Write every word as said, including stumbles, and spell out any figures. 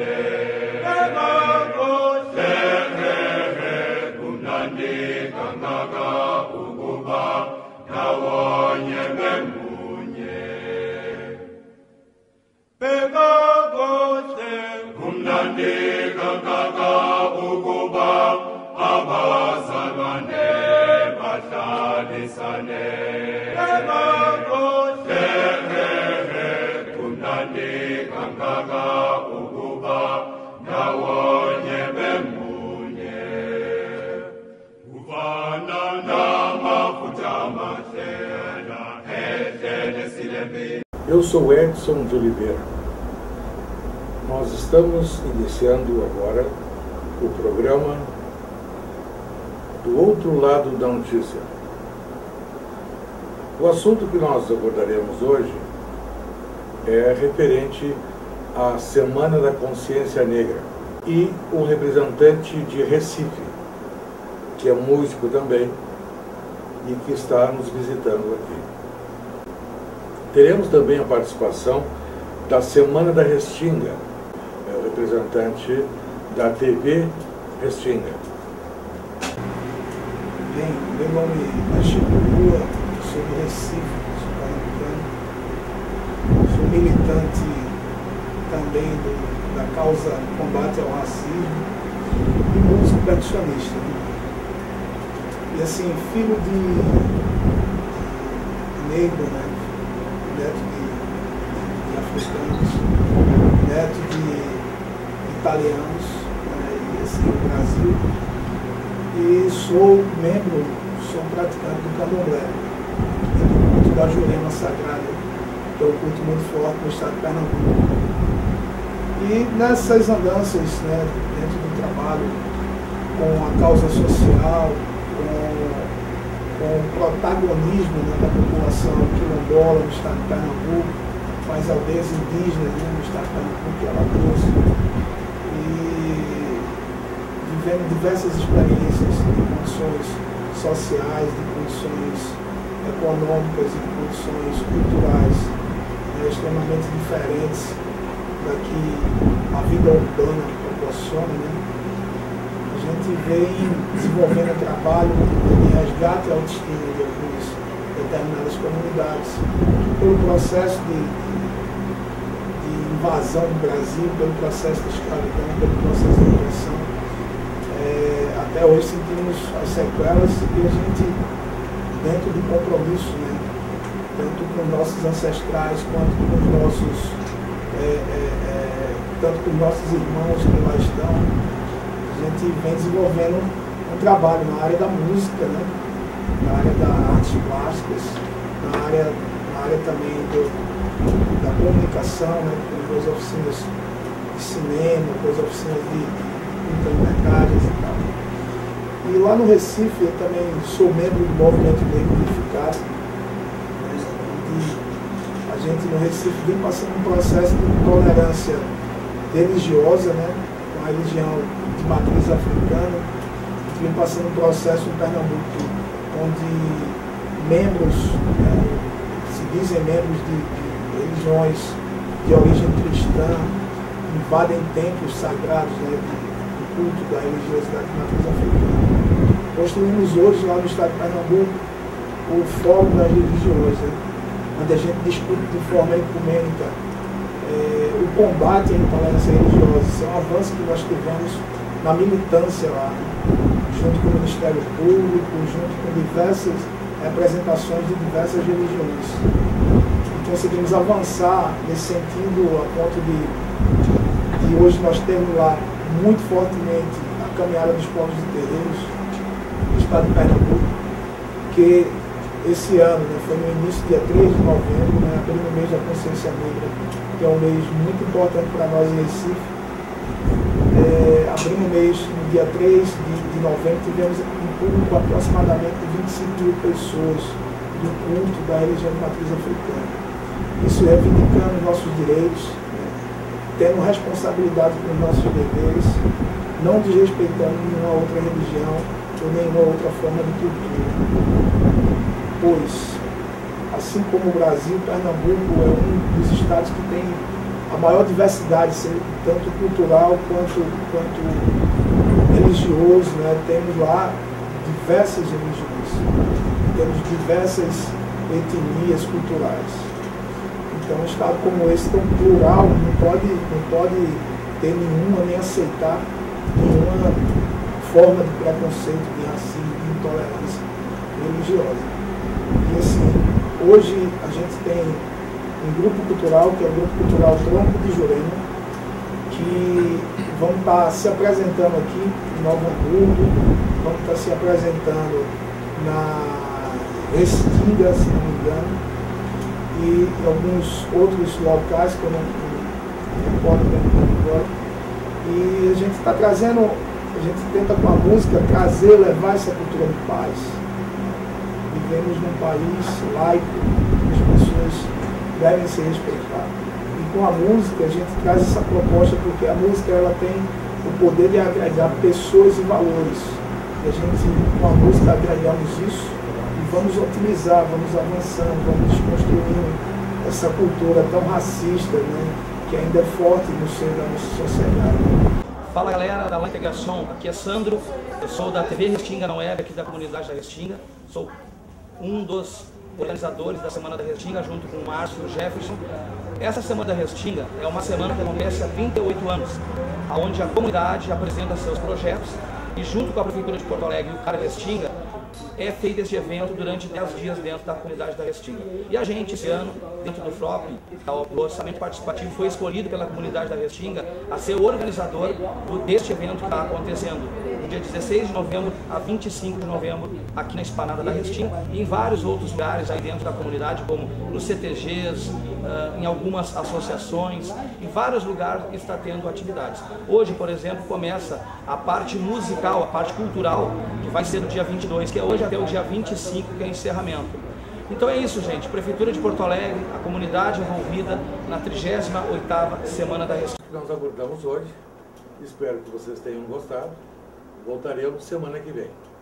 Eu sou Edson de Oliveira. Nós estamos iniciando agora o programa Do Outro Lado da Notícia. O assunto que nós abordaremos hoje é referente à Semana da Consciência Negra e um representante de Recife, que é músico também e que está nos visitando aqui. Teremos também a participação da Semana da Restinga, é o representante da T V Restinga. Bem, meu nome é Chico Lua, sou do Recife, sou pernambucano, sou militante também do, da causa combate ao racismo e músico percussionista. Né? E assim, filho de negro, né? Neto de, de africanos, neto de italianos, né, e assim, no Brasil. E sou membro, sou praticante do candomblé, do culto da Jurema Sagrada, que é um culto muito forte no estado de Pernambuco. E nessas andanças, né, dentro do trabalho, com a causa social, com com o protagonismo, né, da população quilombola no estado de Pernambuco, com as aldeias indígenas, né, no estado de Pernambuco, que ela trouxe, e vivendo diversas experiências de condições sociais, de condições econômicas e de condições culturais, né, extremamente diferentes da que a vida urbana proporciona, né? A gente vem desenvolvendo um trabalho de resgate e autoestima de algumas determinadas comunidades, pelo processo de, de invasão do Brasil, pelo processo da escravidão, pelo processo da opressão. É, até hoje sentimos as sequelas e a gente, dentro do compromisso, né, tanto com nossos ancestrais quanto com os nossos, é, é, é, tanto com os nossos irmãos que lá estão, a gente vem desenvolvendo um trabalho na área da música, né? Na área das artes plásticas, na área, na área também do, da comunicação, né? Com as oficinas de cinema, com as oficinas de intermediárias e tal. E lá no Recife eu também sou membro do Movimento Negro Unificado, né? E a gente no Recife vem passando um processo de tolerância religiosa, né? Com a religião de matriz africana, vem passando um processo em Pernambuco onde membros, né, se dizem membros de, de religiões de origem cristã, invadem templos sagrados, né, do culto da religiosidade de matriz africana. Construímos hoje lá no estado de Pernambuco o Fórum das Religiões, né, onde a gente discute de forma ecumênica é, o combate à intolerância religiosa. Isso é um avanço que nós tivemos na militância lá, junto com o Ministério Público, junto com diversas representações de diversas religiões. E conseguimos avançar nesse sentido a ponto de, de hoje nós termos lá muito fortemente a caminhada dos povos de terreiros do estado de Pernambuco, que esse ano, né, foi no início, dia três de novembro, né, abrindo o mês da Consciência Negra, que é um mês muito importante para nós em Recife. É, abrindo o mês no dia três de novembro, tivemos em público aproximadamente vinte e cinco mil pessoas do culto da religião de matriz africana. Isso reivindicando nossos direitos, né, tendo responsabilidade com os nossos deveres, não desrespeitando nenhuma outra religião ou nenhuma outra forma de cultura. Pois, assim como o Brasil, Pernambuco é um dos estados que tem a maior diversidade, tanto cultural quanto, quanto religioso, né? Temos lá diversas religiões, temos diversas etnias culturais. Então, um estado como esse, tão plural, não pode, não pode ter nenhuma, nem aceitar nenhuma forma de preconceito, de racismo, de intolerância religiosa. E assim, hoje a gente tem um grupo cultural, que é o Grupo Cultural Tronco de Jurema, que vamos estar se apresentando aqui em Novo Hamburgo, vamos estar se apresentando na Restinga, se não me engano, e alguns outros locais que eu não, não recordo bem agora. E a gente está trazendo, a gente tenta com a música trazer, levar essa cultura de paz. Vivemos num país laico, as pessoas devem se respeitar. E com a música a gente traz essa proposta porque a música ela tem o poder de agregar pessoas e valores. E a gente, com a música, agregamos isso e vamos otimizar, vamos avançando, vamos desconstruindo essa cultura tão racista, né, que ainda é forte no seio da nossa sociedade. Fala galera da La Integração, aqui é Sandro, eu sou da T V Restinga na web, aqui da comunidade da Restinga, sou um dos organizadores da Semana da Restinga, junto com o Márcio e o Jefferson. Essa Semana da Restinga é uma semana que acontece há trinta e oito anos, onde a comunidade apresenta seus projetos e junto com a Prefeitura de Porto Alegre e o Cara Restinga, é feito este evento durante dez dias dentro da comunidade da Restinga. E a gente, esse ano, dentro do F R O P, o orçamento participativo, foi escolhido pela comunidade da Restinga a ser o organizador do, deste evento que está acontecendo no dia dezesseis de novembro a vinte e cinco de novembro, aqui na Esplanada da Restinga e em vários outros lugares aí dentro da comunidade, como nos C T Gs, uh, em algumas associações, em vários lugares está tendo atividades. Hoje, por exemplo, começa a parte musical, a parte cultural, que vai ser no dia vinte e dois, que é hoje até o dia vinte e cinco, que é encerramento. Então é isso, gente. Prefeitura de Porto Alegre, a comunidade envolvida na trigésima oitava Semana da Restinga. Nós abordamos hoje, espero que vocês tenham gostado. Voltaremos semana que vem.